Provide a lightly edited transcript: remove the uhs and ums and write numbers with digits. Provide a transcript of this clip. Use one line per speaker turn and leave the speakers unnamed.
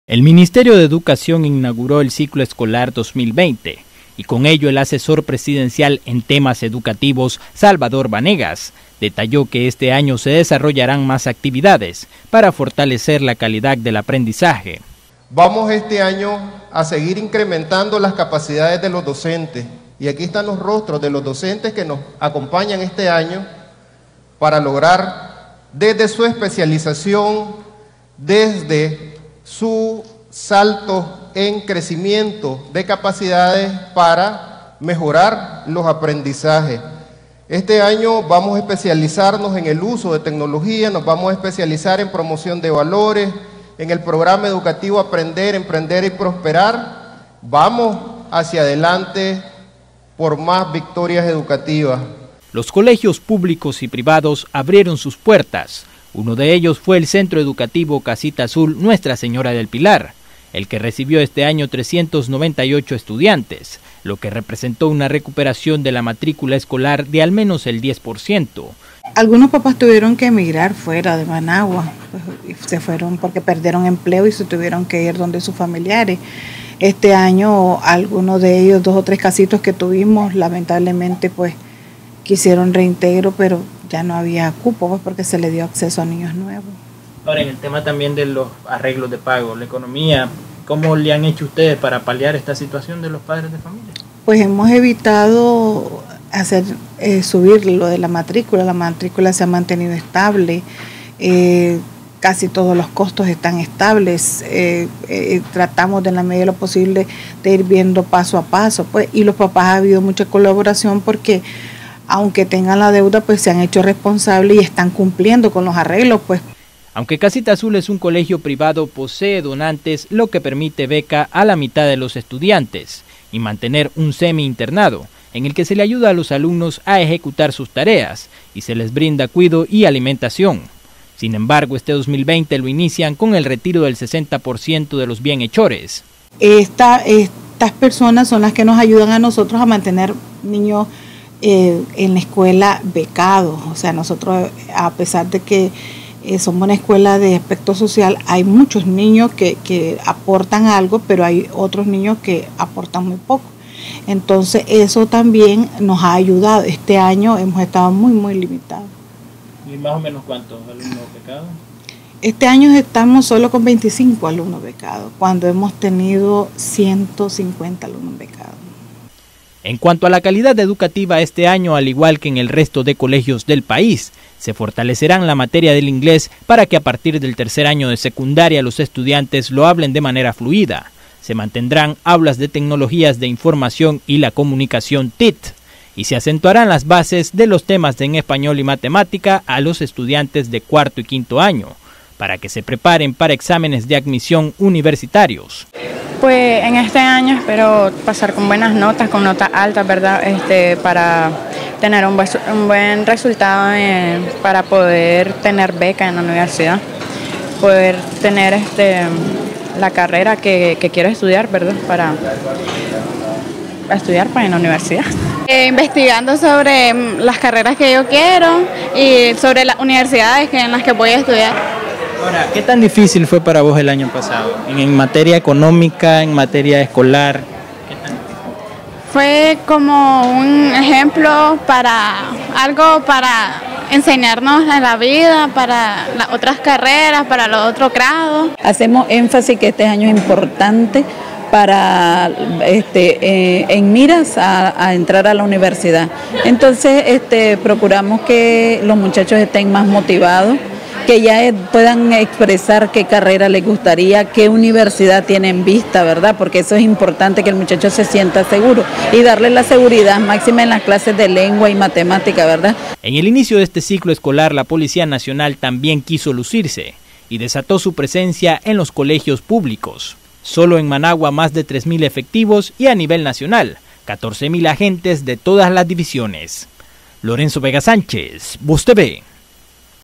El Ministerio de Educación inauguró el ciclo escolar 2020 y con ello el asesor presidencial en temas educativos, Salvador Vanegas, detalló que este año se desarrollarán más actividades para fortalecer la calidad del aprendizaje.
Vamos este año a seguir incrementando las capacidades de los docentes y aquí están los rostros de los docentes que nos acompañan este año para lograr desde su especialización, desde su salto en crecimiento de capacidades para mejorar los aprendizajes. Este año vamos a especializarnos en el uso de tecnología, nos vamos a especializar en promoción de valores, en el programa educativo Aprender, Emprender y Prosperar. Vamos hacia adelante por más victorias educativas.
Los colegios públicos y privados abrieron sus puertas. Uno de ellos fue el Centro Educativo Casita Azul Nuestra Señora del Pilar, el que recibió este año 398 estudiantes, lo que representó una recuperación de la matrícula escolar de al menos el 10%.
Algunos papás tuvieron que emigrar fuera de Managua, pues, se fueron porque perdieron empleo y se tuvieron que ir donde sus familiares. Este año algunos de ellos, 2 o 3 casitos que tuvimos, lamentablemente pues quisieron reintegro, pero ya no había cupo pues, porque se le dio acceso a niños nuevos.
Ahora, en el tema también de los arreglos de pago, la economía, ¿cómo le han hecho ustedes para paliar esta situación de los padres de familia?
Pues hemos evitado subir lo de la matrícula se ha mantenido estable, casi todos los costos están estables, tratamos de la medida de lo posible de ir viendo paso a paso, pues, y los papás ha habido mucha colaboración porque aunque tengan la deuda, pues se han hecho responsables y están cumpliendo con los arreglos, pues.
Aunque Casita Azul es un colegio privado, posee donantes, lo que permite beca a la mitad de los estudiantes y mantener un semi-internado, en el que se le ayuda a los alumnos a ejecutar sus tareas y se les brinda cuidado y alimentación. Sin embargo, este 2020 lo inician con el retiro del 60% de los bienhechores.
Estas personas son las que nos ayudan a nosotros a mantener niños en la escuela becados. O sea, nosotros, a pesar de que somos una escuela de aspecto social, hay muchos niños que aportan algo, pero hay otros niños que aportan muy poco. Entonces eso también nos ha ayudado. Este año hemos estado muy limitados.
¿Y más o menos cuántos alumnos becados?
Este año estamos solo con 25 alumnos becados, cuando hemos tenido 150 alumnos becados.
En cuanto a la calidad educativa, este año, al igual que en el resto de colegios del país, se fortalecerán la materia del inglés para que a partir del tercer año de secundaria los estudiantes lo hablen de manera fluida. Se mantendrán aulas de tecnologías de información y la comunicación TIC, y se acentuarán las bases de los temas en español y matemática a los estudiantes de 4º y 5º año, para que se preparen para exámenes de admisión universitarios.
Pues en este año espero pasar con buenas notas, con notas altas, ¿verdad? Para tener un buen resultado para poder tener beca en la universidad, poder tener la carrera que quiero estudiar, ¿verdad? Para estudiar en la universidad.
Investigando sobre las carreras que yo quiero y sobre las universidades en las que voy a estudiar.
Ahora, ¿qué tan difícil fue para vos el año pasado? En materia económica, en materia escolar, ¿qué tan difícil?
Fue como un ejemplo para enseñarnos en la vida, para las otras carreras, para los otros grados.
Hacemos énfasis que este año es importante para en miras a entrar a la universidad. Entonces procuramos que los muchachos estén más motivados, que ya puedan expresar qué carrera les gustaría, qué universidad tienen en vista, ¿verdad? Porque eso es importante, que el muchacho se sienta seguro y darle la seguridad máxima en las clases de lengua y matemática, ¿verdad?
En el inicio de este ciclo escolar, la Policía Nacional también quiso lucirse y desató su presencia en los colegios públicos. Solo en Managua más de 3.000 efectivos y a nivel nacional, 14.000 agentes de todas las divisiones. Lorenzo Vega Sánchez, Voz TV.